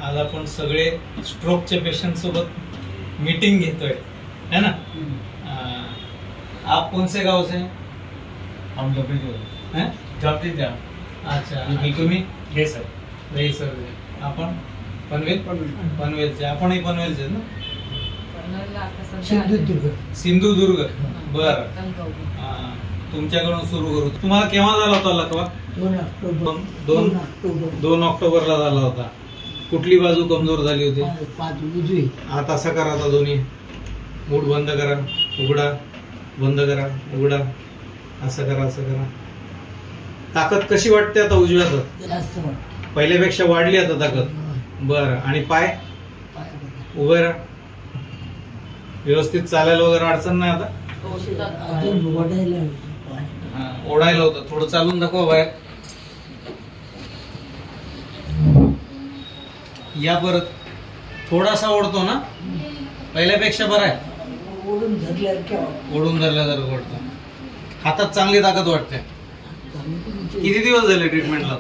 आज आपण सगळे स्ट्रोकचे पेशंट सोबत मीटिंग घेतोय, है ना? आप कौन से गांव से हैं? हम जॉबची द्या. अच्छा, तुम्ही? हे सर. नाही सर, आपण पनवेल पनवेलचे. आपणही पनवेलचे ना? सिंधुदुर्ग. बर, तुमच्याकडून सुरू करू. तुम्हाला केव्हा झाला होता लकवा? 2 ऑक्टोबरला झाला होता. कुठली बाजू कमजोर झाली होती? आता असं करा, आता दोन्ही मूठ बंद करा, उघडा, बंद करा, उघडा, असं करा, असं करा. ताकद कशी वाटते आता उजव्या हातात? पहिल्यापेक्षा वाढली आता ताकद. बर, आणि पाय उभे राहा, व्यवस्थित चालायला वगैरे अडचण नाही आता? ओढायला होतं, थोडं चालून दाखवा बाहेर. या परत, थोडासा ओढतो ना, पहिल्यापेक्षा बरं आहे. ओढून धरल्यासारखं वाटतं. हातात चांगली ताकद वाटते. किती दिवस झाले ट्रीटमेंटला?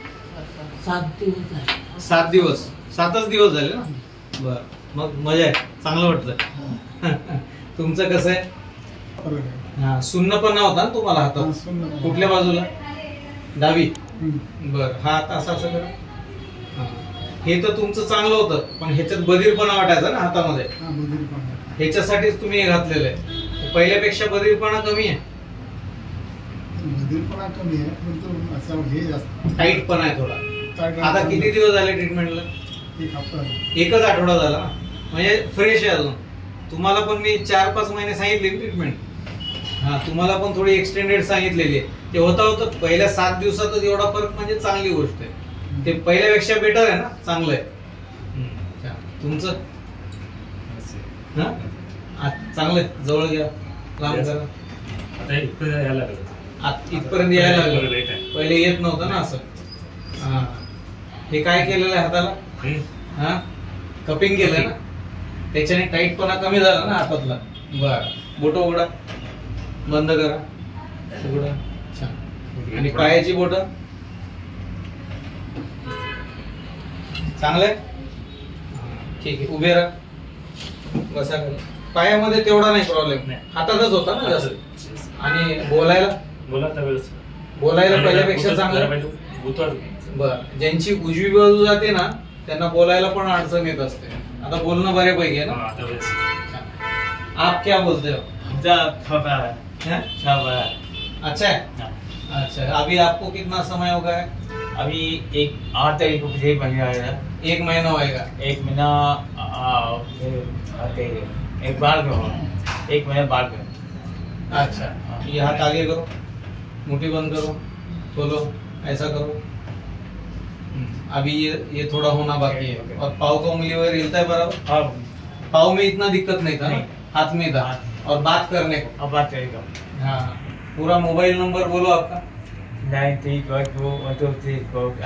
7 दिवस. 7च दिवस झाले ना? बर, मग मजा आहे, चांगलं वाटतं. तुमचं कसं आहे? हा, सुन्नपणा होता ना तुम्हाला हातात? कुठल्या बाजूला? डावी. बर, हा आता असं असं करा. हे तर तुमचं चांगलं होतं, पण ह्याच्यात बधीरपणा वाटायचा ना हातामध्ये, ह्याच्यासाठीच तुम्ही हे घातलेलं आहे. पहिल्यापेक्षा बधीरपणा कमी आहे. टाईटपणा आहे थोडा. आता किती दिवस झाले ट्रीटमेंटला? 1च आठवडा झाला ना, म्हणजे फ्रेश आहे अजून. तुम्हाला पण मी 4-5 महिने सांगितले ट्रीटमेंट. हा, तुम्हाला पण थोडी एक्सटेंडेड सांगितलेली आहे. ते होतं पहिल्या 7 दिवसातच एवढा फरक, म्हणजे चांगली गोष्ट आहे. ते पहिल्यापेक्षा बेटर आहे ना, चांगलं आहे. तुमचं चांगलं आहे. जवळ घ्या, लांब करा. इथपर्यंत यायला लागलं. पहिले येत नव्हतं ना असं. हा, हे काय केलेलं आहे हाताला? हा, कपिंग केलं ना, त्याच्याने टाईटपणा कमी झाला ना हातातला. बर, बोट उघडा, बंद करा, उघडा. छान. आणि पायाची बोट चांगलंय. ठीक आहे, उभे राहा, बसा. पायामध्ये तेवढा नाही प्रॉब्लेम, हातातच होता ना जास्त. आणि बोलायला पहिल्यापेक्षा चांगलं. बर, ज्यांची उजवी बाजू जाते ना, त्यांना बोलायला पण अडचण येत असते. आता बोलणं बऱ्यापैकी आहे ना? आप क्या बोलते हो? अच्छा है. अच्छा, अभी आपको कितना समय हो गया है? अभी 8 तारीख को 1 महीना आएगा. 1 महीना होएगा. 1 महीना एक बार में हो, 1 महीना बाद में. अच्छा, ये हाथ आगे करो, मुट्ठी बंद करो, खोलो, ऐसा करो. अभी ये थोड़ा होना बाकी है. और पाव का उंगली वगैरह हिलता है बराबर? हाँ, पाव में इतना दिक्कत नहीं था, हाथ में था. और बात करने को? अब बात करेगा. हाँ, पूरा मोबाइल नंबर बोलो आपका. 9312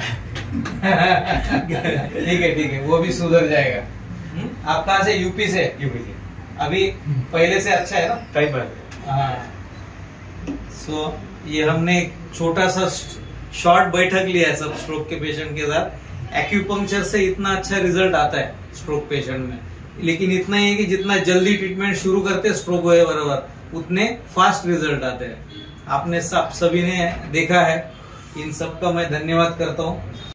ठीक है, वो भी सुधर जाएगा. आप कहाँ से? यूपी से? यूपी से. अभी पहले से अच्छा है ना? कई बार. हाँ. सो ये हमने एक छोटा सा शॉर्ट बैठक लिया है सब स्ट्रोक के पेशेंट के साथ. एक्यूपंक्चर से इतना अच्छा रिजल्ट आता है स्ट्रोक पेशेंट में, लेकिन इतना ही है कि जितना जल्दी ट्रीटमेंट शुरू करते स्ट्रोक हुए बराबर, उतने फास्ट रिजल्ट आते हैं. आपने सभी ने देखा है. इन सब का मैं धन्यवाद करता हूँ.